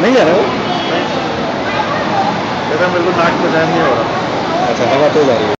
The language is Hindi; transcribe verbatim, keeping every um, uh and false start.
नहीं जा रहा वो? देखा मेरे को नाक में सहन नहीं हो रहा। अच्छा, हवा तो जा रही है।